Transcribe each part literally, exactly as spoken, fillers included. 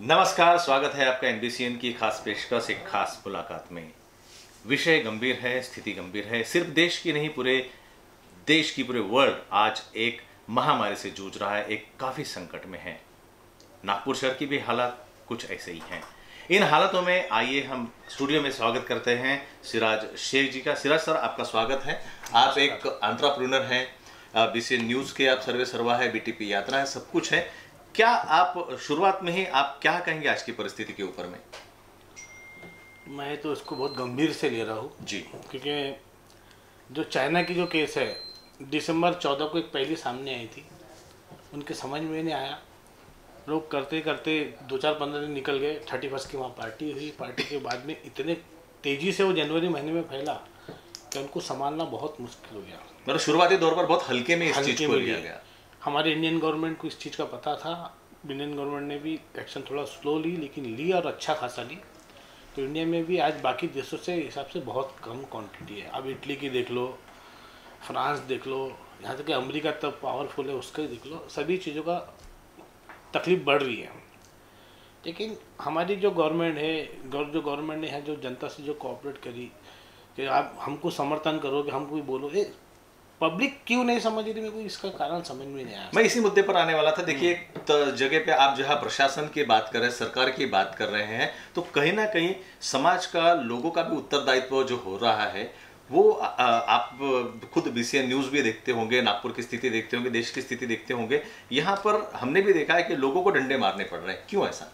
नमस्कार, स्वागत है आपका एनबीसीएन की खास पेशकश एक खास मुलाकात में। विषय गंभीर है, स्थिति गंभीर है। सिर्फ देश की नहीं, पूरे देश की, पूरे वर्ल्ड आज एक महामारी से जूझ रहा है, एक काफी संकट में है। नागपुर शहर की भी हालात कुछ ऐसे ही हैं। इन हालातों में आइए हम स्टूडियो में स्वागत करते हैं सिराज शेख जी का। सिराज सर, आपका स्वागत है। आप एक एंटरप्रेन्योर हैं, बीसीएन न्यूज के आप सर्वे सर्वा है, बीटीपी यात्रा है, सब कुछ है। क्या आप शुरुआत में ही आप क्या कहेंगे आज की परिस्थिति के ऊपर में? मैं तो इसको बहुत गंभीर से ले रहा हूँ जी, क्योंकि जो चाइना की जो केस है, दिसंबर चौदह को एक पहली सामने आई थी, उनके समझ में नहीं आया। लोग करते करते दो चार पंद्रह दिन निकल गए। थर्टी फर्स्ट की वहाँ पार्टी हुई। पार्टी के बाद में इतने तेज़ी से वो जनवरी महीने में फैला कि उनको संभालना बहुत मुश्किल हो गया। मतलब शुरुआती दौर पर बहुत हल्के में इस चीज को लिया गया। हमारे इंडियन गवर्नमेंट को इस चीज़ का पता था। इंडियन गवर्नमेंट ने भी एक्शन थोड़ा स्लो ली, लेकिन ली और अच्छा खासा ली। तो इंडिया में भी आज बाकी देशों से हिसाब से बहुत कम क्वांटिटी है। अब इटली की देख लो, फ्रांस देख लो, यहाँ तक कि अमेरिका तब पावरफुल है, उसका ही देख लो। सभी चीज़ों का तकलीफ बढ़ रही है। लेकिन हमारी जो गवर्नमेंट है, जो गवर्नमेंट ने है जो जनता से जो कोऑपरेट करी कि आप हमको समर्थन करो, कि हमको भी बोलो, ए पब्लिक क्यों नहीं समझ रही, मेरे को इसका कारण समझ में नहीं आया। मैं इसी मुद्दे पर आने वाला था। देखिए, एक जगह पे आप जहाँ प्रशासन की बात कर रहे हैं, सरकार की बात कर रहे हैं, तो कहीं ना कहीं समाज का, लोगों का भी उत्तरदायित्व जो हो रहा है वो आ, आप खुद बीसीएन न्यूज़ भी देखते होंगे, नागपुर की स्थिति देखते होंगे, देश की स्थिति देखते होंगे। यहाँ पर हमने भी देखा है कि लोगों को डंडे मारने पड़ रहे हैं। क्यों ऐसा?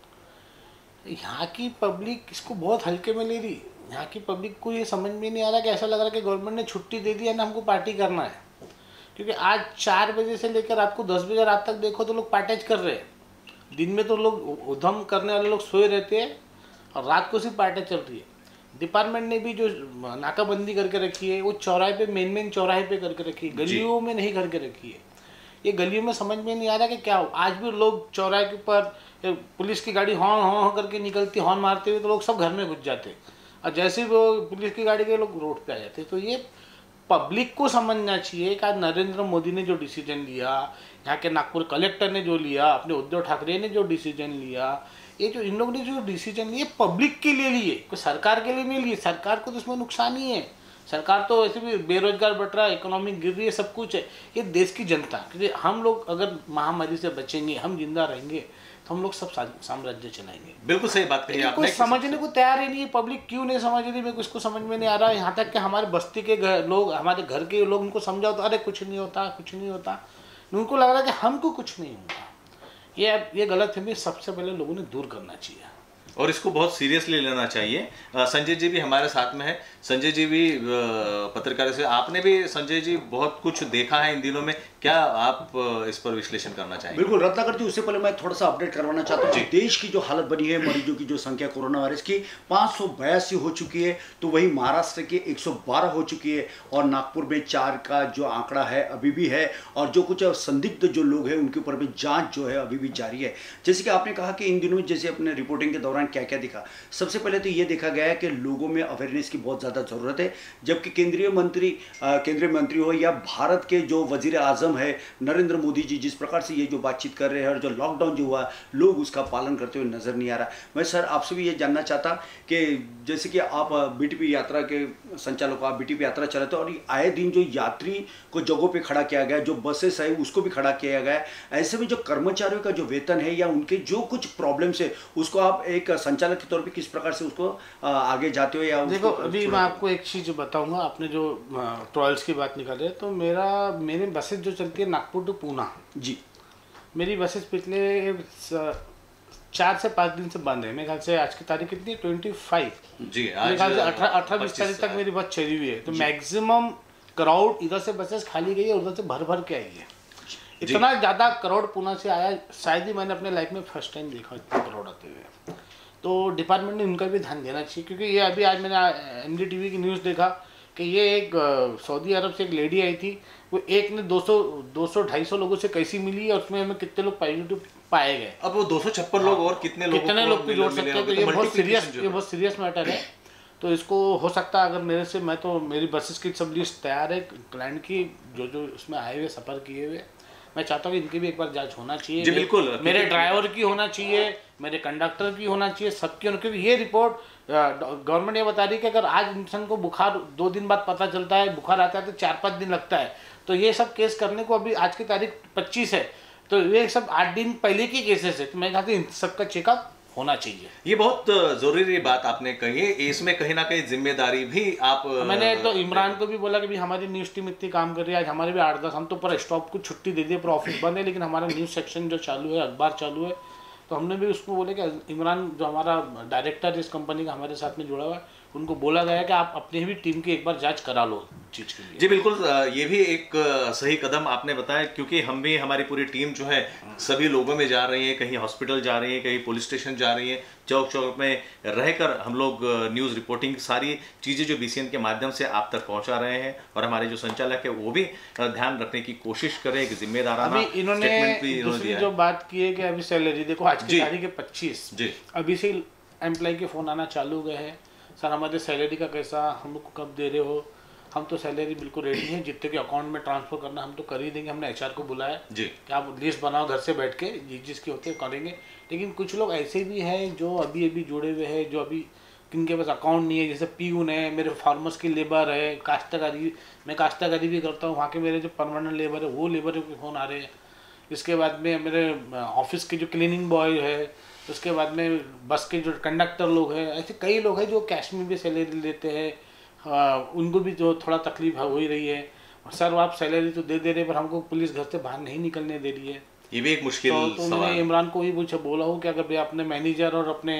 यहाँ की पब्लिक इसको बहुत हल्के में ले रही। यहाँ की पब्लिक को ये समझ में नहीं आ रहा कि ऐसा लग रहा है कि गवर्नमेंट ने छुट्टी दे दी है ना, हमको पार्टी करना है। क्योंकि आज चार बजे से लेकर रात को दस बजे रात तक देखो तो लोग पार्टेज कर रहे हैं। दिन में तो लोग उधम करने वाले लोग सोए रहते हैं और रात को सिर्फ पार्टी चल रही है। डिपार्टमेंट ने भी जो नाकाबंदी करके रखी है वो चौराहे पे, मेन मेन चौराहे पे करके रखी है, गलियों में नहीं करके रखी है। ये गलियों में समझ में नहीं आ रहा कि क्या हो। आज भी लोग चौराहे के ऊपर पुलिस की गाड़ी हॉर्न हॉर्न करके निकलती, हॉर्न मारते हुए, तो लोग सब घर में घुस जाते, और जैसे ही वो पुलिस की गाड़ी के लोग रोड पे आ जाते। तो ये पब्लिक को समझना चाहिए कि आज नरेंद्र मोदी ने जो डिसीजन लिया, यहाँ के नागपुर कलेक्टर ने जो लिया, अपने उद्धव ठाकरे ने जो डिसीजन लिया, ये जो इन लोगों ने जो डिसीजन लिए पब्लिक के लिए लिए, कोई सरकार के लिए नहीं लिए। सरकार को तो इसमें नुकसान ही है। सरकार तो वैसे भी बेरोजगार बढ़ रहा है, इकोनॉमी गिर रही है, सब कुछ है। ये देश की जनता, क्योंकि हम लोग अगर महामारी से बचेंगे, हम जिंदा रहेंगे, तो हम लोग सब साम्राज्य चलाएंगे। बिल्कुल सही बात कही आपने। कोई समझने को तैयार ही नहीं है। पब्लिक क्यों नहीं समझ रही, मेरे को इसको समझ में नहीं आ रहा। यहाँ तक कि हमारे बस्ती के लोग, हमारे घर के लोग, उनको समझाओ तो अरे कुछ नहीं होता, कुछ नहीं होता। उनको लग रहा है कि हमको कुछ नहीं होता। ये ये गलतफहमी सबसे पहले लोगों ने दूर करना चाहिए और इसको बहुत सीरियसली लेना चाहिए। संजय जी भी हमारे साथ में है। संजय जी भी पत्रकार से, आपने भी संजय जी बहुत कुछ देखा है इन दिनों में, क्या आप इस पर विश्लेषण करना चाहेंगे? बिल्कुल रत्नाकर जी, उससे पहले मैं थोड़ा सा अपडेट करवाना चाहता हूँ। देश की जो हालत बनी है, मरीजों की जो संख्या कोरोना वायरस की पाँच सौ बयासी हो चुकी है, तो वही महाराष्ट्र के एक सौ बारह हो चुकी है, और नागपुर में चार का जो आंकड़ा है अभी भी है, और जो कुछ संदिग्ध जो लोग हैं उनके ऊपर भी जाँच जो है अभी भी जारी है। जैसे कि आपने कहा कि इन दिनों जैसे अपने रिपोर्टिंग के दौरान क्या क्या दिखा, सबसे पहले तो ये देखा गया है कि लोगों में अवेयरनेस की बहुत ज़्यादा ज़रूरत है। जबकि केंद्रीय मंत्री केंद्रीय मंत्री हो या भारत के जो वजीर आजम है नरेंद्र मोदी जी, जिस प्रकार से ये जो बातचीत कर रहे हैं और जो लॉकडाउन जो हुआ, लोग उसका पालन करते हुए नजर नहीं आ रहा। मैं सर आपसे भी ये जानना चाहता कि जैसे कि आप बीटीपी यात्रा के संचालक, आप बीटीपी यात्रा चलाते हो, और आए दिन जो यात्री को जगहों पे खड़ा किया गया, जो बसेस है उसको भी खड़ा किया गया है, ऐसे में जो कर्मचारियों का जो वेतन है या उनके जो कुछ प्रॉब्लम्स है, उसको आप एक संचालक के तौर पे किस प्रकार से उसको आगे जाते हो? या देखो, अभी मैं आपको एक चीज़ बताऊंगा। आपने जो ट्रॉयल्स की बात निकाले, तो मेरा मेरी बसेस जो चलती है नागपुर टू पूना जी, मेरी बसेस पिछले चार से पाँच दिन से बंद है। मेरे ख्याल से आज की तारीख कितनी है, ट्वेंटी फाइव जी, मेरे ख्याल से अठारह अठारह बीस तारीख तक मेरी बस चली हुई है। तो मैक्सिमम क्राउड इधर से बसेस खाली गई है, उधर से भर भर के आई है। इतना ज़्यादा क्राउड पुणे से आया, शायद ही मैंने अपने लाइफ में फर्स्ट टाइम देखा इतना क्राउड आते हुए। तो डिपार्टमेंट ने उनका भी ध्यान देना चाहिए, क्योंकि ये अभी आज मैंने एनडीटीवी की न्यूज़ देखा कि ये एक सऊदी अरब से एक लेडी आई थी, वो एक ने दो सौ दो सौ ढाई सौ लोगों से कैसी मिली, और उसमें हमें कितने लोग पॉजिटिव पाए गए। अब वो दो सौ छप्पन लोग और कितने लोग कितने लोग को जोड़ सकते हैं? तो ये बहुत सीरियस ये बहुत सीरियस मैटर है। तो इसको हो सकता है, अगर मेरे से, मैं तो मेरी बसेस की सब लिस्ट तैयार है क्लाइंट की, जो जो उसमें आए हुए सफ़र किए हुए, मैं चाहता हूँ कि इनकी भी एक बार जांच होना चाहिए। जी बिल्कुल, मेरे ड्राइवर की होना चाहिए, मेरे कंडक्टर की होना चाहिए, सबकी होना, क्योंकि ये रिपोर्ट गवर्नमेंट ये बता रही है कि अगर आज इंसान को बुखार दो दिन बाद पता चलता है, बुखार आता है तो चार पाँच दिन लगता है, तो ये सब केस करने को अभी आज की तारीख पच्चीस है, तो ये सब आठ दिन पहले की केसेस है, तो मैं कहता हूँ सबका चेकअप होना चाहिए। ये बहुत जरूरी बात आपने कही है, इसमें कहीं ना कहीं जिम्मेदारी भी आप, मैंने तो इमरान को भी बोला कि भी हमारी न्यूज़ टीम इतनी काम कर रही है, आज हमारे भी आठ दस, हम तो पूरा स्टॉप को छुट्टी दे दिए, पूरा ऑफिस बंद है, लेकिन हमारा न्यूज़ सेक्शन जो चालू है, अखबार चालू है, तो हमने भी उसको बोले कि इमरान जो हमारा डायरेक्टर इस कंपनी का हमारे साथ में जुड़ा हुआ है, उनको बोला गया कि आप अपनी भी टीम की एक बार जांच करा लो चीज़ के लिए। जी बिल्कुल, ये भी एक सही कदम आपने बताया, क्योंकि हम भी, हमारी पूरी टीम जो है सभी लोगों में जा रही है, कहीं हॉस्पिटल जा रही है, कहीं पुलिस स्टेशन जा रही है, चौक चौक में रहकर हम लोग न्यूज़ रिपोर्टिंग सारी चीज़ें जो बीसीएन के माध्यम से आप तक पहुंचा रहे हैं, और हमारे जो संचालक है वो भी ध्यान रखने की कोशिश करें, एक जिम्मेदाराना स्टेटमेंट भी इन्होंने दिया। जो बात की है कि अभी सैलरी देखो, आज की तारीख है पच्चीस, जी अभी से एम्प्लॉय के फ़ोन आना चालू हो गए हैं, सर हमारे सैलरी का कैसा, हम लोग को कब दे रहे हो, हम तो सैलरी बिल्कुल रेडी है, जितने के अकाउंट में ट्रांसफर करना हम तो कर ही देंगे, हमने एचआर को बुलाया जी कि आप लिस्ट बनाओ घर से बैठ के, जिस जिसके होते हैं करेंगे। लेकिन कुछ लोग ऐसे भी हैं जो अभी अभी जुड़े हुए हैं, जो अभी किनके पास अकाउंट नहीं है, जैसे पीयून है, मेरे फार्मर्स की लेबर है, काश्तकारी, मैं काश्तकारी भी करता हूँ, वहाँ के मेरे जो परमानेंट लेबर है वो लेबर के फ़ोन आ रहे हैं। इसके बाद में मेरे ऑफिस के जो क्लीनिंग बॉय है, उसके बाद में बस के जो कंडक्टर लोग हैं, ऐसे कई लोग हैं जो कैश में भी सैलरी लेते हैं, उनको भी जो थोड़ा तकलीफ हो ही रही है, सर आप सैलरी तो दे दे रहे पर हमको पुलिस घर से बाहर नहीं निकलने दे रही है। ये भी एक मुश्किल तो, तो सवाल। मैंने इमरान को ही पूछा, बोला हूँ कि अगर भाई अपने मैनेजर और अपने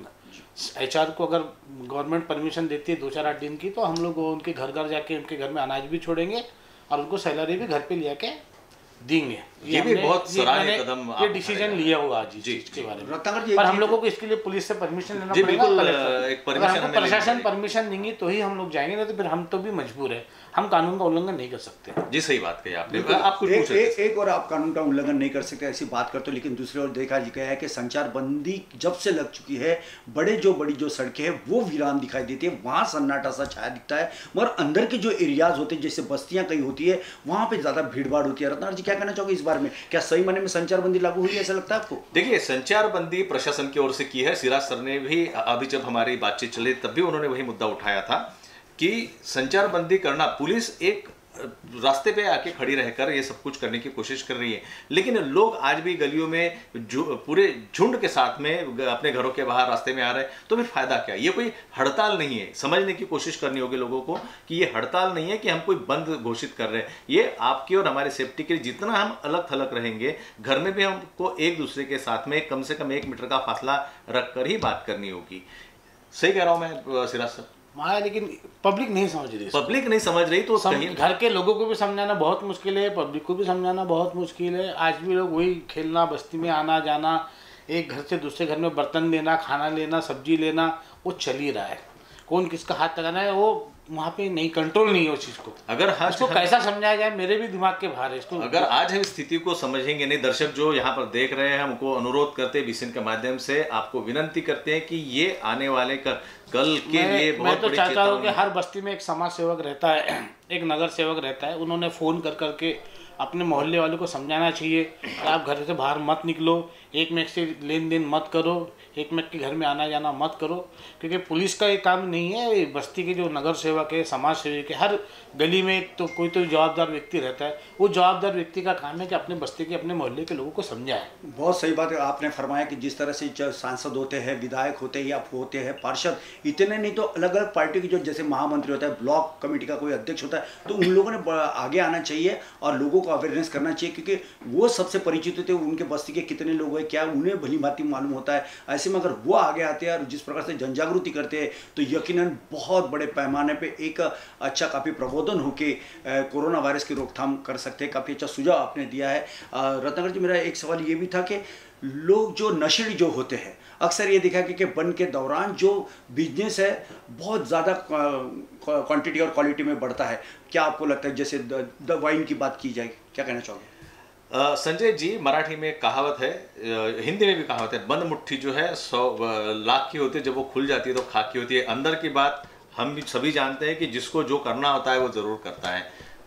एचआर को अगर गवर्नमेंट परमिशन देती है दो चार आठ दिन की, तो हम लोग उनके घर घर जाके उनके घर में अनाज भी छोड़ेंगे और उनको सैलरी भी घर पे ले आके देंगे। ये, ये भी बहुत सराहनीय कदम ये डिसीजन लिया हुआ आज इस चीज के बारे में, पर हम लोगों को इसके लिए पुलिस से परमिशन लेना पड़ेगा, एक परमिशन, प्रशासन परमिशन देंगे तो ही हम लोग जाएंगे, नहीं तो फिर हम तो भी मजबूर है, हम कानून का उल्लंघन नहीं कर सकते। जी सही बात कही आपने। आप कुछ एक, एक, एक और आप कानून का उल्लंघन नहीं कर सकते ऐसी बात करते हो, लेकिन दूसरी ओर देखा गया है कि संचार बंदी जब से लग चुकी है, बड़े जो बड़ी जो सड़कें हैं वो वीरान दिखाई देती है, वहाँ सन्नाटा सा छाया दिखता है, मगर अंदर के जो एरियाज होते हैं जैसे बस्तियाँ कहीं होती है वहाँ पे ज़्यादा भीड़ भाड़ होती है। रत्नाकर जी क्या कहना चाहोगे इस बारे में, क्या सही माने में संचार बंदी लागू हुई है, ऐसा लगता है आपको? देखिए, संचार बंदी प्रशासन की ओर से की है, सिराज सर ने भी अभी जब हमारी बातचीत चली तब भी उन्होंने वही मुद्दा उठाया था कि संचार बंदी करना, पुलिस एक रास्ते पे आके खड़ी रहकर ये सब कुछ करने की कोशिश कर रही है, लेकिन लोग आज भी गलियों में पूरे झुंड के साथ में अपने घरों के बाहर रास्ते में आ रहे हैं, तो फिर फायदा क्या? ये कोई हड़ताल नहीं है, समझने की कोशिश करनी होगी लोगों को कि ये हड़ताल नहीं है कि हम कोई बंद घोषित कर रहे हैं, ये आपकी और हमारे सेफ्टी के लिए जितना हम अलग थलग रहेंगे, घर में भी हमको एक दूसरे के साथ में कम से कम एक मीटर का फासला रखकर ही बात करनी होगी। सही कह रहा हूं मैं सिराज सर? हाँ, लेकिन पब्लिक नहीं समझ रही, पब्लिक नहीं समझ रही, तो सम, घर के लोगों को भी समझाना बहुत मुश्किल है, पब्लिक को भी समझाना बहुत मुश्किल है। आज भी लोग वही खेलना, बस्ती में आना जाना, एक घर से दूसरे घर में बर्तन लेना, खाना लेना, सब्जी लेना, वो चल ही रहा है, कौन किसका हाथ लगाना है वो वहाँ पे नहीं, कंट्रोल नहीं है उस चीज़ को। अगर आज इसको कैसा समझाया जाए, मेरे भी दिमाग के बाहर है इसको। अगर आज हम स्थिति को समझेंगे नहीं, दर्शक जो यहाँ पर देख रहे हैं हमको अनुरोध करते हैं बीसीएन के माध्यम से, आपको विनंती करते हैं कि ये आने वाले कर, कल के लिए बहुत मैं तो बड़ी चाहता हूँ कि हर बस्ती में एक समाज सेवक रहता है, एक नगर सेवक रहता है, उन्होंने फ़ोन कर करके अपने मोहल्ले वालों को समझाना चाहिए कि आप घर से बाहर मत निकलो, एक में से लेन देन मत करो, एक में के घर में आना जाना मत करो, क्योंकि पुलिस का ये काम नहीं है, बस्ती के जो नगर सेवक है, समाज सेवक है, हर गली में तो कोई तो जवाबदार व्यक्ति रहता है, वो जवाबदार व्यक्ति का काम है कि अपने बस्ती के, अपने मोहल्ले के लोगों को समझाए। बहुत सही बात है आपने फरमाया कि जिस तरह से सांसद होते हैं, विधायक होते हैं या होते हैं पार्षद, इतने नहीं तो अलग अलग पार्टी के जो जैसे महामंत्री होता है, ब्लॉक कमेटी का कोई अध्यक्ष होता है, तो उन लोगों ने आगे आना चाहिए और लोगों को अवेयरनेस करना चाहिए, क्योंकि वो सबसे परिचित होते हैं, उनके बस्ती के कितने लोग हैं क्या उन्हें भली भांति मालूम होता है। ऐसे में अगर वो आगे आते हैं और जिस प्रकार से जनजागृति करते हैं तो यकीनन बहुत बड़े पैमाने पे एक अच्छा काफ़ी प्रबोधन होके कोरोना वायरस की रोकथाम कर सकते हैं। काफ़ी अच्छा सुझाव आपने दिया है। रत्नाकर जी, मेरा एक सवाल ये भी था कि लोग जो नशेड़ी जो होते हैं, अक्सर ये देखा कि, कि बंद के दौरान जो बिजनेस है बहुत ज़्यादा क्वांटिटी और क्वालिटी में बढ़ता है, क्या आपको लगता है? जैसे द, द वाइन की बात की जाए, क्या कहना चाहोगे? Uh, संजय जी, मराठी में कहावत है, uh, हिंदी में भी कहावत है, बंद मुट्ठी जो है सौ लाख की होती है, जब वो खुल जाती है तो खाक की होती है। अंदर की बात हम भी सभी जानते हैं कि जिसको जो करना होता है वो ज़रूर करता है।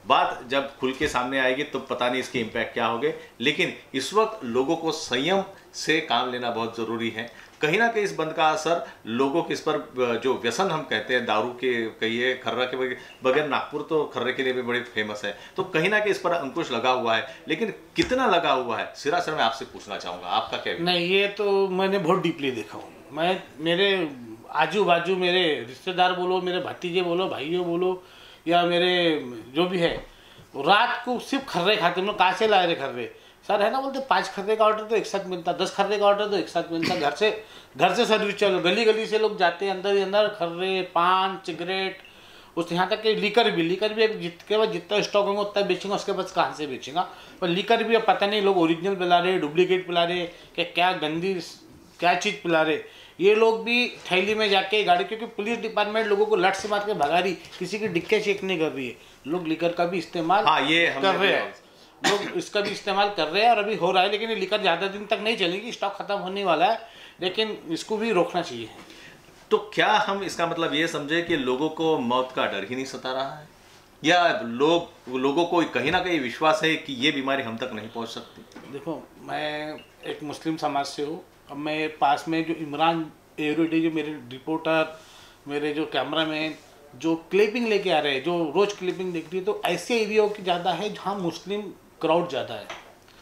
बात जब खुल के सामने आएगी तो पता नहीं इसके इम्पैक्ट क्या होंगे, लेकिन इस वक्त लोगों को संयम से काम लेना बहुत ज़रूरी है। कहीं ना कहीं इस बंद का असर लोगों के इस पर जो व्यसन हम कहते हैं, दारू के कहिए, खर्रा के बगैर नागपुर तो खर्रे के लिए भी बड़े फेमस है, तो कहीं ना कहीं इस पर अंकुश लगा हुआ है, लेकिन कितना लगा हुआ है सिरासर मैं आपसे पूछना चाहूँगा, आपका क्या? नहीं, ये तो मैंने बहुत डीपली देखा हूँ। मैं मेरे आजू बाजू मेरे रिश्तेदार बोलो, मेरे भतीजे बोलो, भाइयों बोलो, या मेरे जो भी है, रात को सिर्फ खर्रे खाते हैं। कहाँ से लाए रहे खर्रे? सर है ना, बोलते पाँच खर्रे का ऑर्डर तो एक साथ मिलता, दस खर्रे का ऑर्डर तो एक साथ मिलता। घर से घर से सर्विस चलो, गली गली से लोग जाते हैं, अंदर ही अंदर खर्रे, पान, सिगरेट, उस यहाँ तक कि लीकर भी लीकर भी जितने बाद जितना स्टॉक होगा उतना बेचेंगे, उसके बाद कहाँ से बेचेंगा। पर लीकर भी अब पता नहीं लोग ओरिजिनल पिला रहे, डुप्लीकेट पिला रहे, कि क्या गंदी क्या चीज़ पिला रहे। ये लोग भी थैली में जाके गाड़ी, क्योंकि पुलिस डिपार्टमेंट लोगों को लट से मार के भगा रही, किसी की डिक्के चेक नहीं कर रही है। लोग लीकर का भी इस्तेमाल हाँ, ये कर रहे हैं, लोग इसका भी इस्तेमाल कर रहे हैं और अभी हो रहा है। लेकिन ये लीकर ज़्यादा दिन तक नहीं चलेगी, स्टॉक खत्म होने वाला है, लेकिन इसको भी रोकना चाहिए। तो क्या हम इसका मतलब ये समझे कि लोगों को मौत का डर ही नहीं सता रहा है, या लोग लोगों को कहीं ना कहीं विश्वास है कि ये बीमारी हम तक नहीं पहुंच सकती? देखो, मैं एक मुस्लिम समाज से हूँ। अब मैं पास में जो इमरान एवरीडे, जो मेरे रिपोर्टर, मेरे जो कैमरामैन जो क्लिपिंग लेके आ रहे हैं, जो रोज़ क्लिपिंग देख रही है, तो ऐसे एरिया की ज़्यादा है जहाँ मुस्लिम क्राउड ज़्यादा है।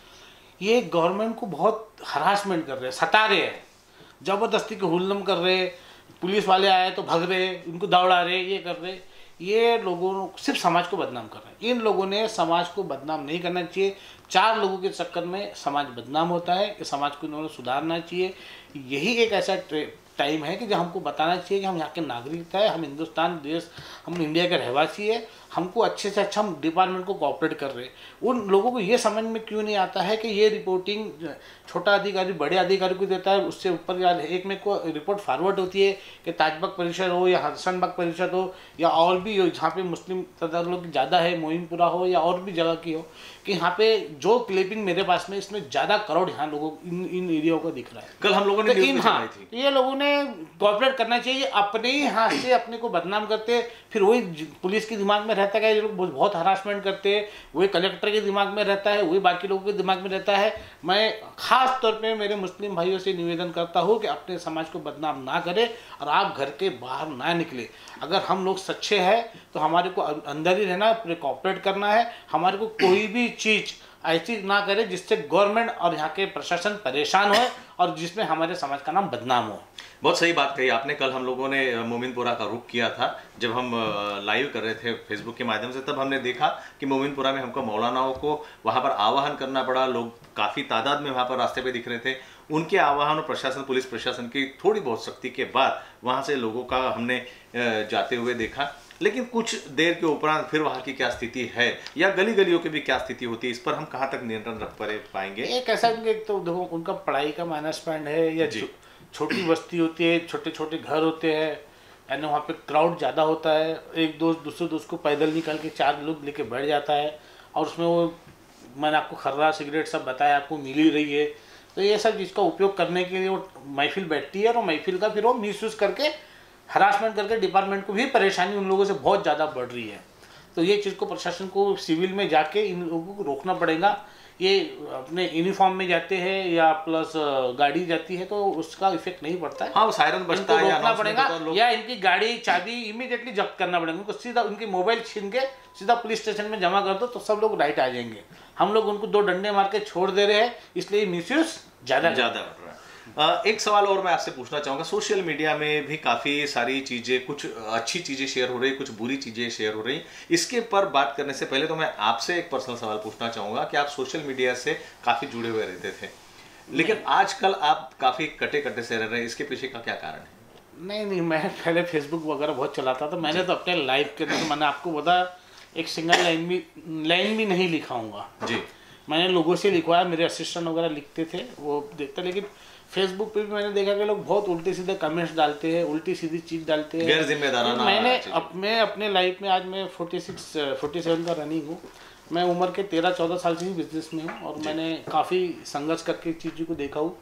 ये गवर्नमेंट को बहुत हरासमेंट कर रहे हैं, सता रहे हैं, ज़बरदस्ती के हुल्लम कर रहे हैं। पुलिस वाले आए तो भाग रहे, उनको दौड़ा रहे, ये कर रहे। ये लोगों सिर्फ समाज को बदनाम कर रहे हैं। इन लोगों ने समाज को बदनाम नहीं करना चाहिए। चार लोगों के चक्कर में समाज बदनाम होता है, कि समाज को इन्होंने सुधारना चाहिए। यही एक ऐसा टाइम है कि जब हमको बताना चाहिए कि हम यहाँ के नागरिक है, हम हिंदुस्तान देश, हम इंडिया के रहवासी है, हमको अच्छे से अच्छा हम डिपार्टमेंट को कोऑपरेट कर रहे हैं। उन लोगों को ये समझ में क्यों नहीं आता है कि ये रिपोर्टिंग छोटा अधिकारी बड़े अधिकारी को देता है, उससे ऊपर एक में को रिपोर्ट फॉरवर्ड होती है कि ताजबाग परिषद हो या हसनबाग परिषद हो या और भी हो, जहाँ पे मुस्लिम तादाद लोग ज़्यादा है, मोइनपुरा हो या और भी जगह की हो, कि यहाँ पे जो क्लिपिंग मेरे पास में, इसमें ज़्यादा करोड़ यहाँ लोगों इन इन एरियाओं का दिख रहा है। कल हम लोगों ने तो इन हाँ ये लोगों ने कोऑपरेट करना चाहिए। अपने ही हाथ से अपने को बदनाम करते, फिर वही पुलिस के दिमाग में रहता है, ये लोग बहुत हरासमेंट करते हैं, वही कलेक्टर के दिमाग में रहता है, वही बाकी लोगों के दिमाग में रहता है। मैं खास तौर पे मेरे मुस्लिम भाइयों से निवेदन करता हूँ कि अपने समाज को बदनाम ना करें और आप घर के बाहर ना निकले। अगर हम लोग सच्चे हैं तो हमारे को अंदर ही रहना है, पूरे कोऑपरेट करना है। हमारे को कोई भी चीज़ ऐसी ना करे जिससे गवर्नमेंट और यहाँ के प्रशासन परेशान हो और जिसमें हमारे समाज का नाम बदनाम हो। बहुत सही बात कही आपने। कल हम लोगों ने मोमिनपुरा का रुख किया था, जब हम लाइव कर रहे थे फेसबुक के माध्यम से, तब हमने देखा कि मोमिनपुरा में हमको मौलानाओं को वहाँ पर आवाहन करना पड़ा। लोग काफ़ी तादाद में वहाँ पर रास्ते पे दिख रहे थे। उनके आवाहन और प्रशासन, पुलिस प्रशासन की थोड़ी बहुत सख्ती के बाद वहाँ से लोगों का हमने जाते हुए देखा। लेकिन कुछ देर के उपरांत फिर वहाँ की क्या स्थिति है या गली गलियों की भी क्या स्थिति होती है, इस पर हम कहाँ तक नियंत्रण रख पाएंगे? एक ऐसा एक तो देखो, उनका पढ़ाई का माइनस पॉइंट है, या छोटी बस्ती होती है, छोटे छोटे घर होते हैं, यानी वहाँ पे क्राउड ज़्यादा होता है। एक दोस्त दूसरे दोस्त को पैदल निकल के चार लोग लेके बैठ जाता है, और उसमें वो मैंने आपको खर्रा सिगरेट सब बताया, आपको मिल ही रही है। तो ये सब चीज़ का उपयोग करने के लिए वो महफिल बैठती है, और महफिल का फिर वो मिसयूज़ करके हरासमेंट करके डिपार्टमेंट को भी परेशानी उन लोगों से बहुत ज़्यादा बढ़ रही है। तो ये चीज़ को प्रशासन को सिविल में जाके इन लोगों को रोकना पड़ेगा। ये अपने यूनिफॉर्म में जाते हैं या प्लस गाड़ी जाती है तो उसका इफेक्ट नहीं पड़ता है। हाँ, वो सायरन बजता है, रोकना पड़ेगा, या इनकी गाड़ी चाबी इमीडिएटली जब्त करना पड़ेगा उनको। सीधा उनकी मोबाइल छीन के सीधा पुलिस स्टेशन में जमा कर दो तो सब लोग राइट आ जाएंगे। हम लोग उनको दो डंडे मार के छोड़ दे रहे हैं, इसलिए मिसयूज ज़्यादा ज़्यादा बढ़ रहा है। एक सवाल और मैं आपसे पूछना चाहूँगा, सोशल मीडिया में भी काफ़ी सारी चीज़ें, कुछ अच्छी चीज़ें शेयर हो रही, कुछ बुरी चीज़ें शेयर हो रही। इसके पर बात करने से पहले तो मैं आपसे एक पर्सनल सवाल पूछना चाहूँगा कि आप सोशल मीडिया से काफ़ी जुड़े हुए रहते थे, लेकिन आजकल आप काफ़ी कटे कटे से रह रहे हैं, इसके पीछे का क्या कारण है? नहीं नहीं, मैं पहले फेसबुक वगैरह बहुत चलाता था। मैंने तो अपने लाइव के तो मैंने आपको बताया, एक सिंगल लाइन भी लाइन भी नहीं लिखाऊंगा जी। मैंने लोगों से लिखवाया, मेरे असिस्टेंट वगैरह लिखते थे, वो देखते। लेकिन फेसबुक पे भी मैंने देखा कि लोग बहुत उल्टे सीधे कमेंट्स डालते हैं, उल्टी सीधी चीज़ डालते हैं, गैर जिम्मेदाराना। मैंने अप, मैं अपने लाइफ में आज मैं छियालीस सैंतालीस का रनिंग हूँ। मैं उम्र के तेरह चौदह साल से ही बिजनेस में हूँ और मैंने काफ़ी संघर्ष करके इस चीज़ को देखा हूँ।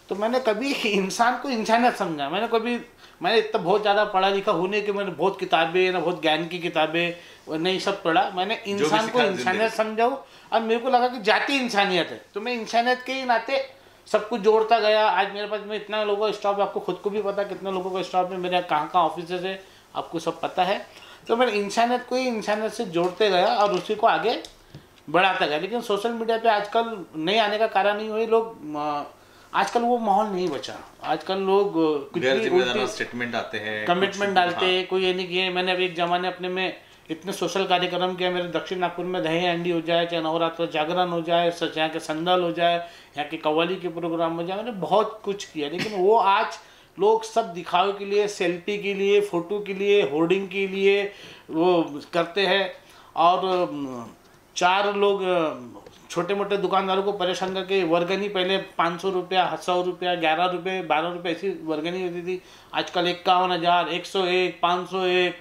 तो मैंने कभी इंसान को इंसानियत समझा। मैंने कभी मैंने इतना बहुत ज़्यादा पढ़ा लिखा होने के मैंने बहुत किताबें ना बहुत ज्ञान की किताबें नहीं सब पढ़ा। मैंने इंसान को इंसानियत समझाऊँ और मेरे को लगा कि जाति इंसानियत है, तो मैं इंसानियत के ही नाते सब कुछ जोड़ता गया। आज मेरे पास में इतना लोगों का स्टॉफ है, आपको खुद को भी पता कितने लोगों का स्टॉफ है, मेरे कहाँ कहाँ ऑफिस है, आपको सब पता है। तो मैंने इंसानियत को ही इंसानियत से जोड़ते गया और उसी को आगे बढ़ाता गया। लेकिन सोशल मीडिया पे आजकल नहीं आने का कारण ही वही लोग, आजकल वो माहौल नहीं बचा। आजकल लोग कुछ भी स्टेटमेंट आते हैं, कमिटमेंट डालते हैं, कोई ये नहीं किए। मैंने अभी एक जमाने अपने में इतने सोशल कार्यक्रम किया, मेरे दक्षिण नागपुर में दही हंडी हो जाए, चाहे नवरात्र जागरण हो जाए, यहाँ के संदल हो जाए, यहाँ के कव्वाली के प्रोग्राम हो जाए, मैंने बहुत कुछ किया। लेकिन वो आज लोग सब दिखावे के लिए, सेल्फी के लिए, फोटो के लिए, होर्डिंग के लिए वो करते हैं। और चार लोग छोटे मोटे दुकानदारों को परेशान करके वर्गनी, पहले पाँच सौ रुपया, सौ रुपया, ग्यारह रुपये, बारह रुपये ऐसी वर्गनी होती थी। आजकल इक्यावन हज़ार, एक सौ एक, पाँच सौ एक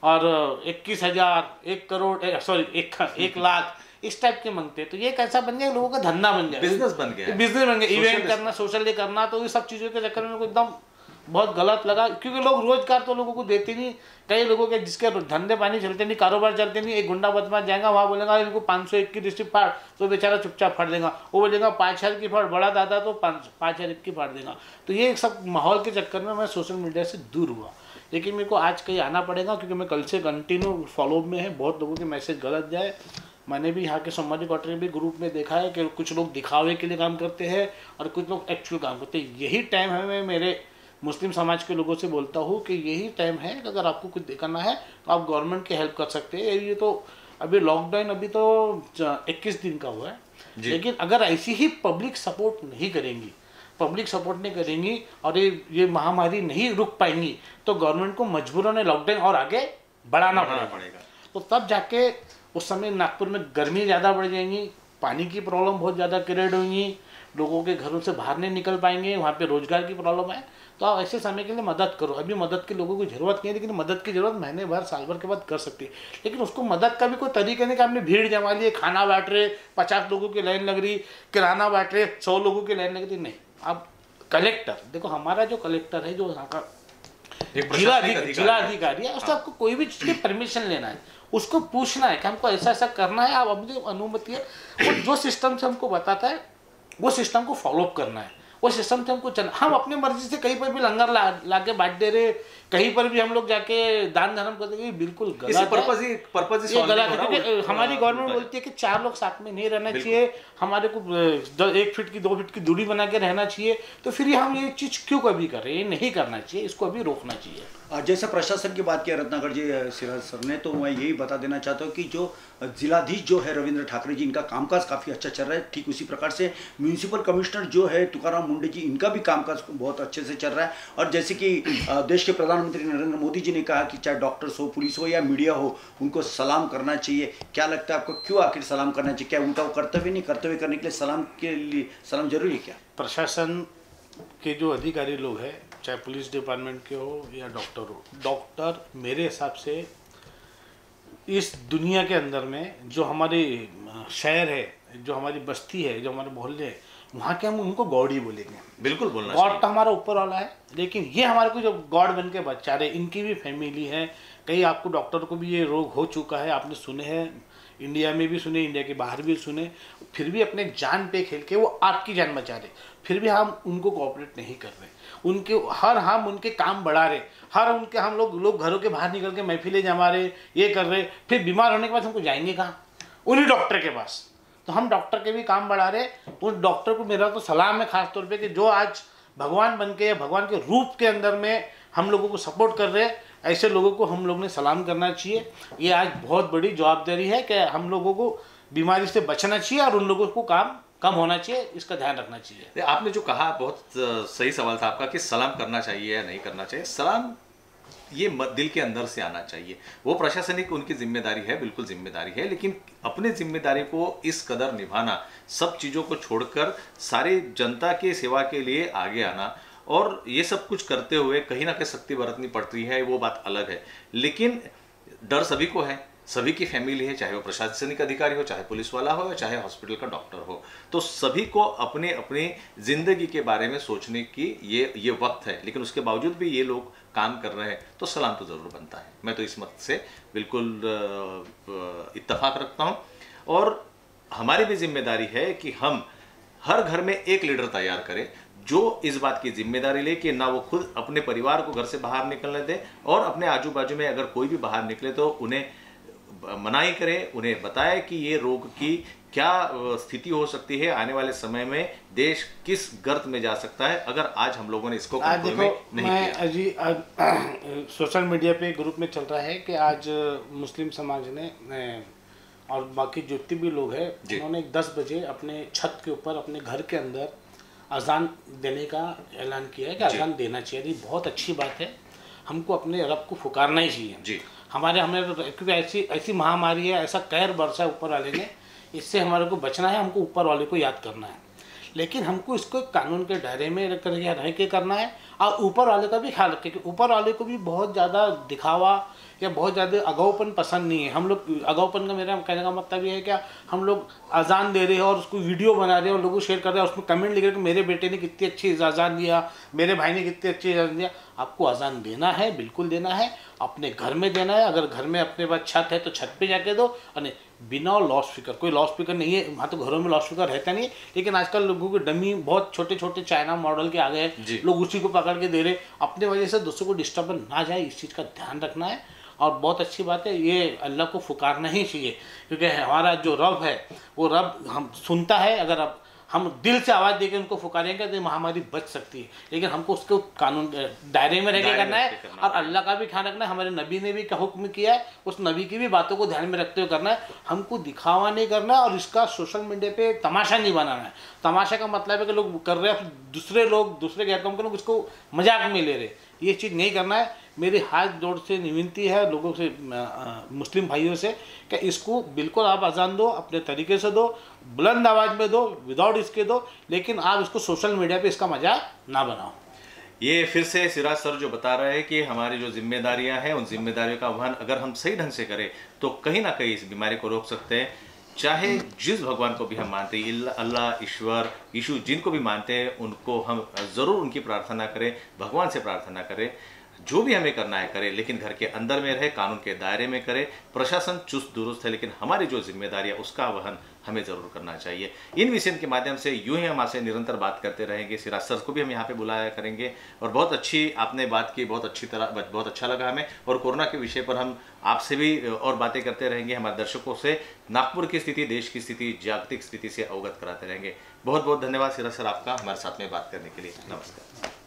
और इक्कीस हज़ार, एक करोड़, सॉरी एक एक लाख इस टाइप के मांगते हैं। तो ये कैसा बन गया, लोगों का धंधा बन गया, बिजनेस बन गया, बिजनेस बन गया, इवेंट करना, सोशल करना। तो ये सब चीज़ों के चक्कर में को एकदम बहुत गलत लगा, क्योंकि लोग रोजगार तो लोगों को देते नहीं। कई लोगों के जिसके धंधे पानी चलते नहीं, कारोबार चलते नहीं, एक गुंडा बदमाश जाएगा वहाँ बोलेगा इनको पाँच सौ एक की रिसिप्ट फाड़, तो बेचारा चुपचाप फाड़ देगा। वो बोलेगा पाँच हज़ार की फाड़, बड़ा दादा तो पाँच पाँच हज़ार की फाड़ देगा। तो ये सब माहौल के चक्कर में मैं सोशल मीडिया से दूर हुआ। लेकिन मेरे को आज कहीं आना पड़ेगा, क्योंकि मैं कल से कंटिन्यू फॉलोअप में है। बहुत लोगों के मैसेज गलत जाए, मैंने भी यहाँ के समाजी क्वार्टर भी ग्रुप में देखा है कि कुछ लोग दिखावे के लिए काम करते हैं और कुछ लोग एक्चुअल काम करते हैं। यही टाइम है, मैं मेरे मुस्लिम समाज के लोगों से बोलता हूँ कि यही टाइम है कि अगर आपको कुछ करना है तो आप गवर्नमेंट की हेल्प कर सकते हैं। ये तो अभी लॉकडाउन अभी तो इक्कीस दिन का हुआ है, लेकिन अगर ऐसी ही पब्लिक सपोर्ट नहीं करेंगी, पब्लिक सपोर्ट नहीं करेंगी और ये ये महामारी नहीं रुक पाएंगी, तो गवर्नमेंट को मजबूरन लॉकडाउन और आगे बढ़ाना पड़ेगा। तो तब जाके उस समय नागपुर में गर्मी ज़्यादा बढ़ जाएंगी, पानी की प्रॉब्लम बहुत ज़्यादा क्रिएट होंगी, लोगों के घरों से बाहर नहीं निकल पाएंगे, वहाँ पे रोजगार की प्रॉब्लम है। तो आप ऐसे समय के लिए मदद करो। अभी मदद के लोगों को जरूरत नहीं है, लेकिन मदद की जरूरत महीने भर साल भर के बाद कर सकती है। लेकिन उसको मदद का भी कोई तरीका नहीं कि आपने भीड़ जमा लिए, खाना बांट रहे, पचास लोगों की लाइन लग रही, किराना बांट रहे, सौ लोगों की लाइन लग रही। नहीं, आप कलेक्टर देखो, हमारा जो कलेक्टर है, जो यहाँ का जिला जिला अधिकारी है, उससे आपको कोई भी चीज़ की परमिशन लेना है, उसको पूछना है कि हमको ऐसा ऐसा करना है, आप अपनी अनुमति है। वो जो सिस्टम से हमको बताता है वो सिस्टम को फॉलोअप करना है, वो सिस्टम से हमको चलना। हम अपने मर्जी से कहीं पर भी लंगर ला ला के बांट दे रहे, कहीं पर भी हम लोग जाके दान धर्म कर देंगे, बिल्कुल गलत है। पर्पस ही पर्पस ही गलत है, क्योंकि हमारी गवर्नमेंट बोलती है कि चार लोग साथ में नहीं रहना चाहिए, हमारे को एक फीट की दो फीट की दूरी बना के रहना चाहिए। तो फिर हम ये चीज़ क्यों कभी कर रहे हैं? ये नहीं करना चाहिए, इसको अभी रोकना चाहिए। जैसे प्रशासन की बात किया रत्नाकर जी सिराज सर ने, तो मैं यही बता देना चाहता हूँ कि जो जिलाधीश जो है रविंद्र ठाकरे जी, इनका कामकाज काफ़ी अच्छा चल रहा है। ठीक उसी प्रकार से म्यूनिसिपल कमिश्नर जो है तुकाराम मुंडे जी, इनका भी कामकाज बहुत अच्छे से चल रहा है। और जैसे कि देश के प्रधानमंत्री नरेंद्र मोदी जी ने कहा कि चाहे डॉक्टर्स हो, पुलिस हो या मीडिया हो, उनको सलाम करना चाहिए। क्या लगता है आपको, क्यों आखिर सलाम करना चाहिए? क्या उनका वो कर्तव्य नहीं, कर्तव्य करने के लिए सलाम के लिए सलाम जरूरी है क्या? प्रशासन के जो अधिकारी लोग हैं, चाहे पुलिस डिपार्टमेंट के हो या डॉक्टर हो, डॉक्टर मेरे हिसाब से इस दुनिया के अंदर में जो हमारे शहर है, जो हमारी बस्ती है, जो हमारे मोहल्ले है, वहाँ के हम उनको गॉड ही बोलेंगे। बिल्कुल बोलना गॉड तो हमारा ऊपर वाला है, लेकिन ये हमारे को जो गॉड बन के बच्चा रहे, इनकी भी फैमिली है। कई आपको डॉक्टर को भी ये रोग हो चुका है, आपने सुने हैं, इंडिया में भी सुने, इंडिया के बाहर भी सुने, फिर भी अपने जान पे खेल के वो आपकी जान बचा रहे, फिर भी हम उनको कोऑपरेट नहीं कर रहे। उनके हर हम उनके काम बढ़ा रहे, हर उनके हम लोग लोग घरों के बाहर निकल के महफिलें जमा रहे, ये कर रहे, फिर बीमार होने के बाद हमको जाएंगे कहाँ? उन्हीं डॉक्टर के पास। तो हम डॉक्टर के भी काम बढ़ा रहे। उस डॉक्टर को मेरा तो सलाम है खास तौर पे कि जो आज भगवान बन के या भगवान के रूप के अंदर में हम लोगों को सपोर्ट कर रहे हैं, ऐसे लोगों को हम लोग ने सलाम करना चाहिए। ये आज बहुत बड़ी जवाबदारी है कि हम लोगों को बीमारी से बचना चाहिए और उन लोगों को काम कम होना चाहिए, इसका ध्यान रखना चाहिए। आपने जो कहा बहुत सही सवाल था आपका कि सलाम करना चाहिए या नहीं करना चाहिए। सलाम ये दिल के अंदर से आना चाहिए। वो प्रशासनिक उनकी जिम्मेदारी है, बिल्कुल जिम्मेदारी है, लेकिन अपने जिम्मेदारी को इस कदर निभाना, सब चीज़ों को छोड़कर सारी जनता की सेवा के लिए आगे आना, और ये सब कुछ करते हुए कहीं ना कहीं सख्ती बरतनी पड़ती है, वो बात अलग है। लेकिन डर सभी को है, सभी की फैमिली है, चाहे वो प्रशासनिक अधिकारी हो, चाहे पुलिस वाला हो, चाहे हॉस्पिटल का डॉक्टर हो, तो सभी को अपने अपनी ज़िंदगी के बारे में सोचने की ये ये वक्त है। लेकिन उसके बावजूद भी ये लोग काम कर रहे हैं तो सलाम तो ज़रूर बनता है। मैं तो इस मत से बिल्कुल इत्तेफाक रखता हूँ। और हमारी भी जिम्मेदारी है कि हम हर घर में एक लीडर तैयार करें जो इस बात की जिम्मेदारी ले कि ना वो खुद अपने परिवार को घर से बाहर निकलने दे, और अपने आजू बाजू में अगर कोई भी बाहर निकले तो उन्हें मनाही करे, उन्हें बताए कि ये रोग की क्या स्थिति हो सकती है, आने वाले समय में देश किस गर्त में जा सकता है अगर आज हम लोगों ने इसको कंट्रोल में नहीं मैं किया। अजी आज सोशल मीडिया पे ग्रुप में चल रहा है कि आज मुस्लिम समाज ने और बाकी जितने भी लोग हैं उन्होंने एक दस बजे अपने छत के ऊपर अपने घर के अंदर अजान देने का ऐलान किया है कि अजान देना चाहिए। ये बहुत अच्छी बात है, हमको अपने रब को पुकारना ही चाहिए जी। हमारे हमें क्योंकि ऐसी ऐसी महामारी है, ऐसा कहर बरसा है ऊपर वाले ने, इससे हमारे को बचना है, हमको ऊपर वाले को याद करना है। लेकिन हमको इसको कानून के दायरे में रह के करना है और ऊपर वाले का भी ख्याल रखें कि ऊपर वाले को भी बहुत ज़्यादा दिखावा या बहुत ज़्यादा अगाऊपन पसंद नहीं है। हम लोग अगाऊपन का मेरा कहने का मतलब ये है कि हम लोग अजान दे रहे हैं और उसको वीडियो बना रहे हैं और लोगों को शेयर कर रहे हैं, उसमें कमेंट लिख रहे हैं कि मेरे बेटे ने कितनी अच्छी अजान दिया, मेरे भाई ने कितनी अच्छी अजान दिया। आपको अजान देना है, बिल्कुल देना है, अपने घर में देना है। अगर घर में अपने पास छत है तो छत पे जाके दो, और बिना लाउड स्पीकर, कोई लाउड स्पीकर नहीं है वहाँ तो घरों में लाउड स्पीकर रहता नहीं है, लेकिन आजकल लोगों के डमी बहुत छोटे छोटे चाइना मॉडल के आ गए हैं, लोग उसी को पकड़ के दे रहे, अपने वजह से दूसरों को डिस्टर्बेंस ना जाए, इस चीज़ का ध्यान रखना है। और बहुत अच्छी बात है, ये अल्लाह को पुकारना ही चाहिए क्योंकि हमारा जो रब है वो रब हम सुनता है। अगर अब हम दिल से आवाज़ देकर उनको पुकारेंगे तो महामारी बच सकती है, लेकिन हमको उसको कानून दायरे में रह के करना है और अल्लाह का भी ख्याल रखना है। हमारे नबी ने भी का हुक्म किया है, उस नबी की भी बातों को ध्यान में रखते हुए करना है। हमको दिखावा नहीं करना है और इसका सोशल मीडिया पे तमाशा नहीं बनाना है। तमाशा का मतलब है कि लोग कर रहे हैं, दूसरे लोग दूसरे गैर कौम के लोग उसको मजाक में ले रहे, ये चीज़ नहीं करना है। मेरी हाथ जोड़ से विनती है लोगों से, मुस्लिम भाइयों से, कि इसको बिल्कुल आप अजान दो, अपने तरीके से दो, बुलंद आवाज़ में दो, विदाउट इसके दो, लेकिन आप इसको सोशल मीडिया पे इसका मजाक ना बनाओ। ये फिर से सिराज सर जो बता रहे हैं कि हमारी जो जिम्मेदारियां हैं उन जिम्मेदारियों का आह्वान अगर हम सही ढंग से करें तो कहीं ना कहीं इस बीमारी को रोक सकते हैं। चाहे जिस भगवान को भी हम मानते हैं, अल्लाह, ईश्वर, यीशु, जिनको भी मानते हैं उनको हम ज़रूर उनकी प्रार्थना करें, भगवान से प्रार्थना करें, जो भी हमें करना है करें, लेकिन घर के अंदर में रहे, कानून के दायरे में करें। प्रशासन चुस्त दुरुस्त है, लेकिन हमारी जो जिम्मेदारी है उसका वहन हमें ज़रूर करना चाहिए। इन विषयों के माध्यम से यूं ही हम आपसे निरंतर बात करते रहेंगे। सिराज सर को भी हम यहाँ पे बुलाया करेंगे और बहुत अच्छी आपने बात की, बहुत अच्छी तरह, बहुत अच्छा लगा हमें। और कोरोना के विषय पर हम आपसे भी और बातें करते रहेंगे, हमारे दर्शकों से नागपुर की स्थिति, देश की स्थिति, जागतिक स्थिति से अवगत कराते रहेंगे। बहुत बहुत धन्यवाद सिराज सर आपका हमारे साथ में बात करने के लिए। नमस्कार।